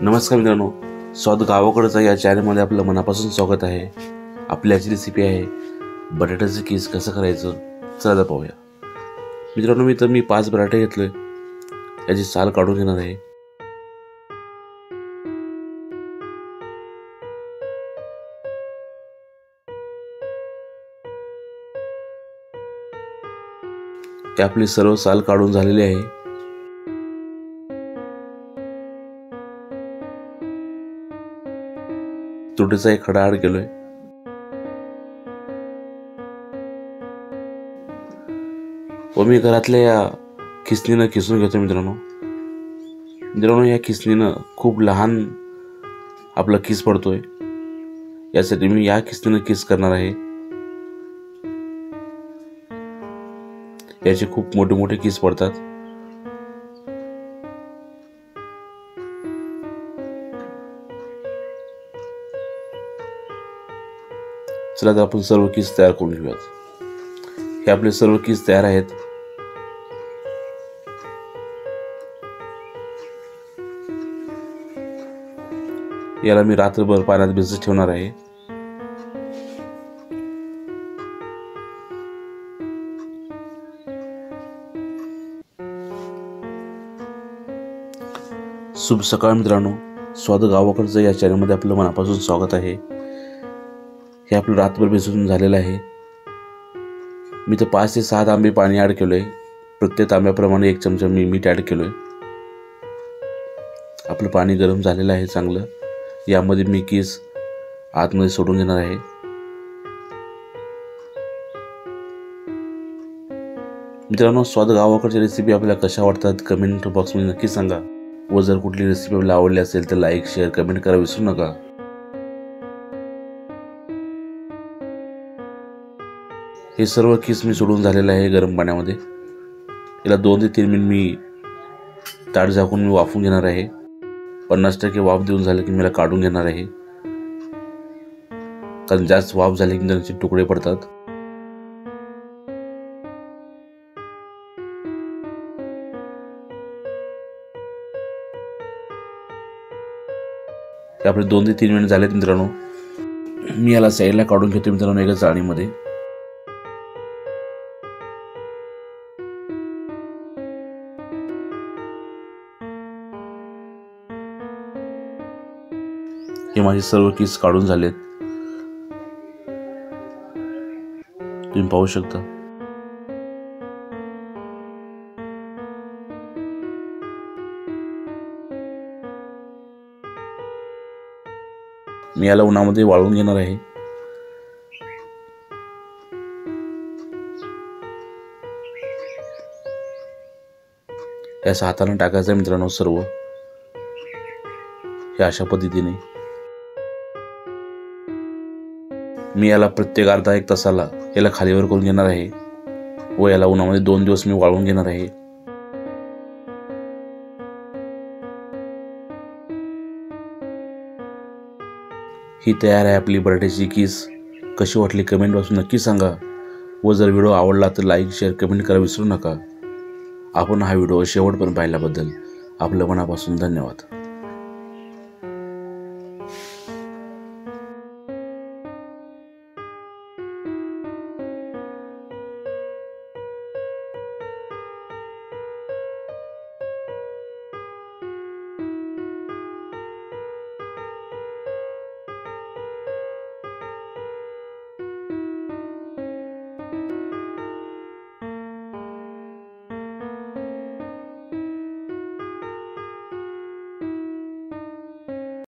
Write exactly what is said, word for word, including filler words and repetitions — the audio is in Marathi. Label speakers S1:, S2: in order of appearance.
S1: नमस्कार मित्रांनो, स्वाद गावाकडचा या चॅनलमध्ये आपलं मनापासून स्वागत आहे। आपली आजची रेसिपी आहे बटाट्याचे किस कसं करायचं, चला पाहूया। मित्रांनो, मी तर मी पाच बटाटे घेतले, याची साल काढून घेणार आहे। ते आपली सर्व साल काढून झालेली आहे। तुरीचा एक खडा ऍड केलोय। व मी घरातल्या या खिसणीनं खिसून घेतो मित्रांनो। मित्रांनो, या खिसणीनं खूप लहान आपला किस पडतोय, यासाठी मी या खिसणीनं किस करणार आहे। याचे खूप मोठे मोठे किस पडतात। चला तर आपण सर्व किस तयार करून घेऊयात। हे आपले सर्व किस तयार आहेत। याला मी रात्रभर पाण्यात भिजत ठेवणार आहे। शुभ सकाळ मित्रांनो, स्वाद गावाकडचं या चॅनलमध्ये आपलं मनापासून स्वागत आहे। हे आपलं रात्रभर भिजून झालेलं आहे। मी तर पाच ते सहा तांबे पाणी ऍड केलोय। प्रत्येक तांब्याप्रमाणे एक चमचा मी मीठ ऍड केलोय। आपलं पाणी गरम झालेलं आहे चांगलं। यामध्ये मी किस आतमध्ये सोडून घेणार आहे। मित्रांनो, स्वाद गावाकडची रेसिपी आपल्याला कशा वाटतात कमेंट बॉक्समध्ये नक्की सांगा। व जर कुठली रेसिपी आपल्याला आवडली असेल तर लाईक शेअर कमेंट करा विसरू नका। हे सर्व किस मी सोडून झालेलं आहे गरम पाण्यामध्ये। याला दोन ते तीन मिनिट मी ताट झाकून मी वाफून घेणार आहे। पन्नास टक्के वाफ देऊन झालं की मला काढून घेणार आहे, कारण जास्त वाफ झाली की त्याचे तुकडे पडतात। आपले दोन ते तीन मिनिट झालेत मित्रांनो। मी याला साईडला काढून घेतो मित्रांनो एका चाळणीमध्ये। हे माझे सर्व किस काढून झालेत, तुम्ही पाहू शकता। मी याला उन्हामध्ये वाळवून घेणार आहे। याचा हाताने टाकायचं मित्रांनो सर्व, हे अशा पद्धतीने। मी याला प्रत्येक अर्धा एक तासाला याला खालीवर करून घेणार आहे व याला उन्हामध्ये दोन दिवस मी वाळवून घेणार आहे। ही तयार आहे आपली बटाट्याची किस। कशी वाटली कमेंट बॉक्समध्ये नक्की सांगा। व जर व्हिडिओ आवडला तर लाईक शेअर कमेंट करा विसरू नका। आपण हा व्हिडिओ शेवटपर्यंत पाहिल्याबद्दल आपलं मनापासून धन्यवाद।